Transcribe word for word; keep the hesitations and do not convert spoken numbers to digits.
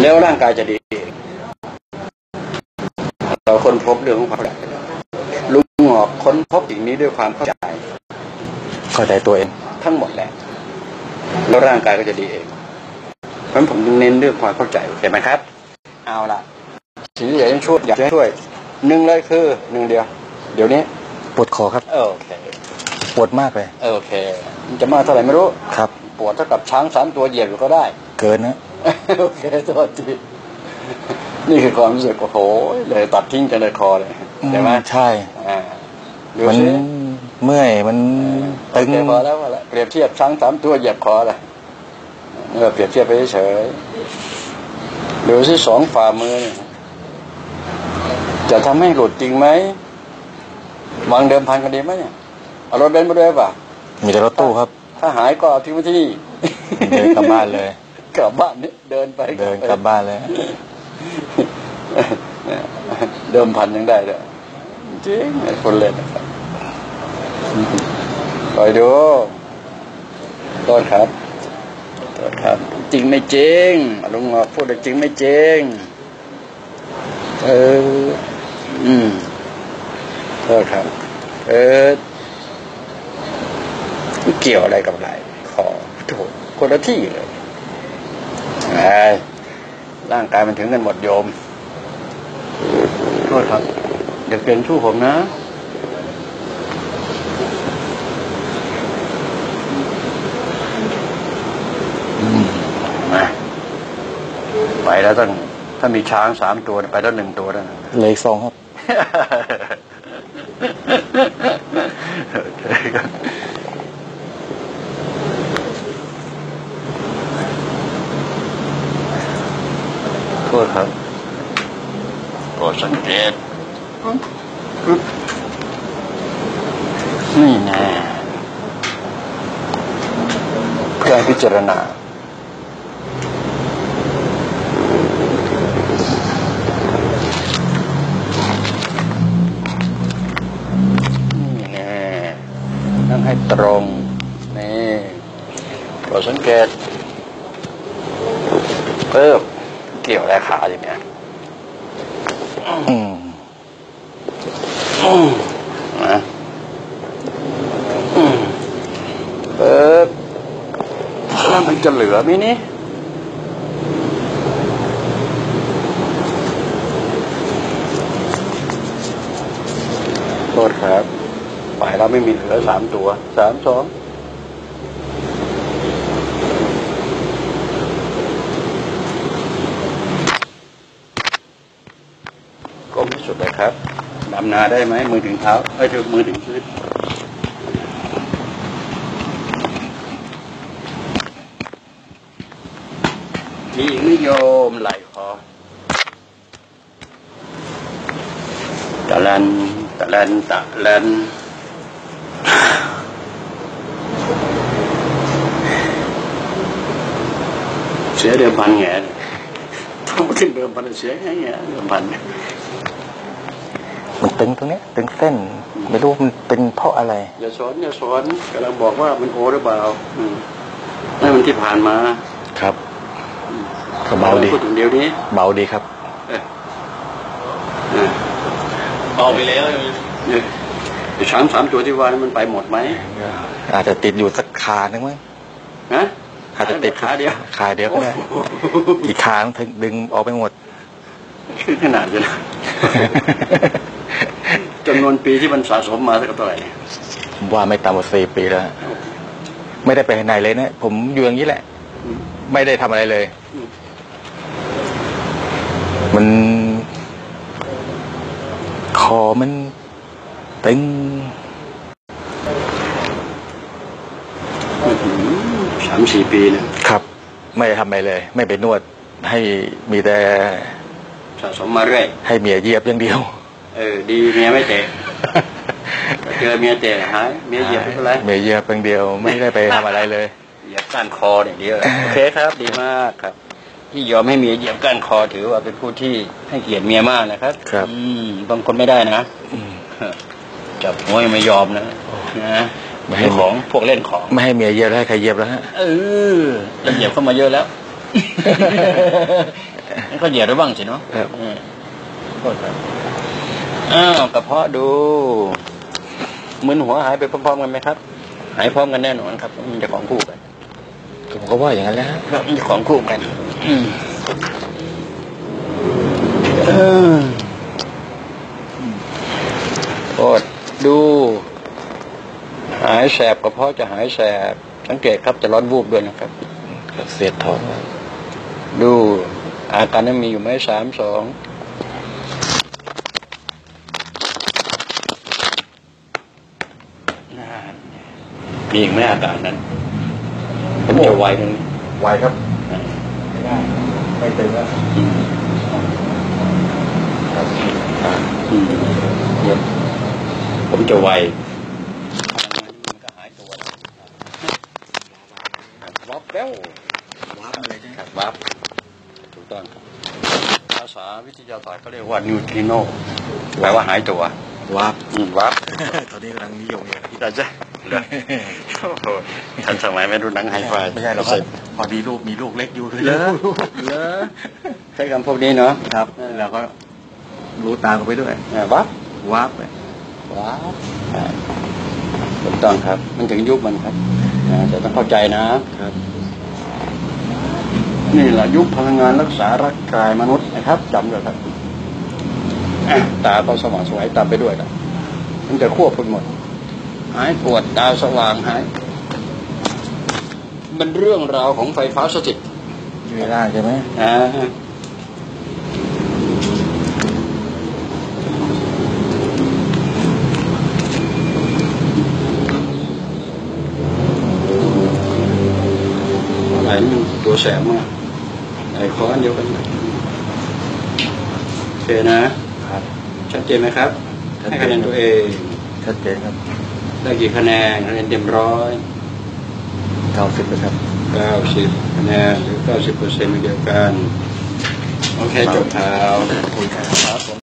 แล้วร่างกายจะดีเราค้นพบเรื่องของความลุงหงอกค้นพบสิ่งนี้ด้วยความเข้าใจเข้าใจตัวเองทั้งหมดแหละแล้วร่างกายก็จะดีเองเพราะฉะนั้นผมเน้นเรื่องความเข้าใจเห็นไหมครับเอาล่ะสิ่งที่อยากจะช่วยอยากจะช่วยหนึ่งเลยคือหนึ่งเดียวเดี๋ยวนี้ปวดคอครับโอเคปวดมากเลยโอเคมันจะมากเท่าไหร่ไม่รู้ครับปวดเท่ากับช้างสามตัวเหยียบอยู่ก็ได้เกินนะโอเคโทษทีนี่คือความรู้สึกโอ้โหเลยตัดทิ้งกันเลยคอเลยใช่ไหมใช่อ่ามันเมื่อยมันตึงพอแล้วพอแล้วเปรียบเทียบช้างสามตัวเหยียบคอเลยเออเปรียบเทียบไปเฉยดูสิสองฝ่ามือจะทำให้หลุดจริงไหมวางเดิมพันกันดีไหมเนี่ยเอารถเบนซ์มาด้วยป่ะมีแต่รถตู้ครับถ้าหายก็เอาทิ้งไว้ที่นี่เดินกลับบ้านเลยกลับบ้านนี่เดินไปเดินกลับบ้านเลยเดิมพันยังได้เลยจริงไอ้คนเล่นคอยดูโทษครับโทษครับจริงไม่จริงลุงหงอกพูดจริงไม่จริงเอออืมโทษครับเออเกี่ยวอะไรกับอะไรขอถูกคนละที่เลยไอ้ร่างกายมันถึงกันหมดโยมโทษครับเดี๋ยวเป็นสู้ผมนะมาไปแล้วต้องถ้ามีช้างสามตัวไปแล้วหนึ่งตัวแล้วเลยสองครับโทษครับโปรดสังเกตนี่แน่เพื่อพิจารณานี่แน่นั่งให้ตรงนี่โปรดสังเกตเพิ่มเกี่ยวอะไรขาอย่างเนี้ยอืมอืมนะอืมเปิดแล้วมันจะเหลือไหมนี่โทษครับไปแล้วไม่มีเหลือสามตัวสามสองก้มที่สุดเลยครับดำนาได้ไหมมือถึงเท้าเอ้ยถึงมือถึงพื้นมีอีกนิยมไหลคอตะลันตะลันตะลันเสียเดิมพันแง่ต้องมาขึ้นเดิมพันเสียแง่เดิมพันมันตึงตรงนี้ตึงเส้นไม่รู้มันเป็นเพราะอะไรอย่าสอนอย่าสอนกำลังบอกว่ามันโอหรือเปล่านั่นมันที่ผ่านมาครับเบาดีพูดถึงเดียวนี้เบาดีครับเบาไปแล้วเนี่ยช้างสามตัวที่ว่ามันไปหมดไหมอาจจะติดอยู่สักขาหนึ่งมั้งฮะอาจจะติดขาเดียวขาเดียวก็ได้อีกขาถึงดึงออกไปหมดขึ้นขนาดเลยจำนวนปีที่มันสะสมมาสักเท่าไหร่ผมว่าไม่ต่ำกว่าสี่ปีแล้วไม่ได้ไปไหนเลยนะผมอยู่อย่างนี้แหละไม่ได้ทำอะไรเลยมันคอมันตึงสามสี่ปีนะครับไม่ได้ทำอะไรเลยไม่ไปนวดให้มีแต่สะสมมาเรื่อยให้เมียเหยียบอย่างเดียวเออดีเมียไม่เตะเจอเมียเตะหายเมียเหยียบไม่เป็นไรเมียเหยียบอย่างเดียวไม่ได้ไปทำอะไรเลยเหยียบก้านคออย่างเดียวโอเคครับดีมากครับที่ยอมให้เมียเหยียบก้านคอถือว่าเป็นผู้ที่ให้เกียรติเมียมากนะครับครับอืมบางคนไม่ได้นะจับหัวยังไม่ยอมนะนะไม่ให้ของพวกเล่นของไม่ให้เมียเหยียบให้ใครเหยียบแล้วฮะเออเหยียบเข้ามาเยอะแล้วนั่นก็เหยียดไว้บ้างสิเนาะครับโทษครับอ้าวกระเพาะดูมึนหัวหายไปพร้อมๆกันไหมครับหายพร้อมกันแน่นอนครับมันจะของคู่กันผมก็ว่าอย่างนั้นแหละครับมันจะของคู่กันอืมเออโทษดูหายแสบกระเพาะจะหายแสบสังเกตครับจะร้อนวูบด้วยนะครับเสียดท้องดูอาการนั้นมีอยู่ไหมสามสองมีอีกไหมอาการนั้นผมจะไวตรงนี้ไวครับไม่ได้ไม่ตึงแล้วอืมเดี๋ยวผมจะไวมันก็หายตัวแล้ววับแล้ววับเลยครับวับถูกต้องครับภาษาวิทยาศาสตร์เขาเรียกว่านิวทริโนแปลว่าหายตัววับอืมวับตอนนี้กำลังนิยมอยู่แต่จะทันสมัยไม่รู้หนังไฮไฟไม่ใช่หรอกครับพอดีลูกมีลูกเล็กอยู่เลยเลอะเลอะใช้คำพวกนี้เนาะครับแล้วก็รู้ตามกันไปด้วยวับวับว้าวถูกต้องครับ มันถึงยุคมันครับจะต้องเข้าใจนะครับ นี่แหละยุคพลังงานรักษาร่างกายมนุษย์นะครับจำเลยครับตาก็สว่างสวยตามไปด้วยนะมันจะควบกันหมดหายปวดตาสว่างหายมันเรื่องราวของไฟฟ้าสถิตอยู่ในร่างใช่ไหมอ่าอะไรมันตัวแสบมากไอ้คออันเดียวกันโอเคนะครับ ชัดเจนไหมครับให้คะแนนตัวเองชัดเจนครับได้กี่คะแนนคะแนนเต็มร้อยเก้าสิบครับเก้าสิบคะแนนหรือเก้าสิบเปอร์เซ็นต์เดียวกันโอเคจบข่าวคุยกันครับผม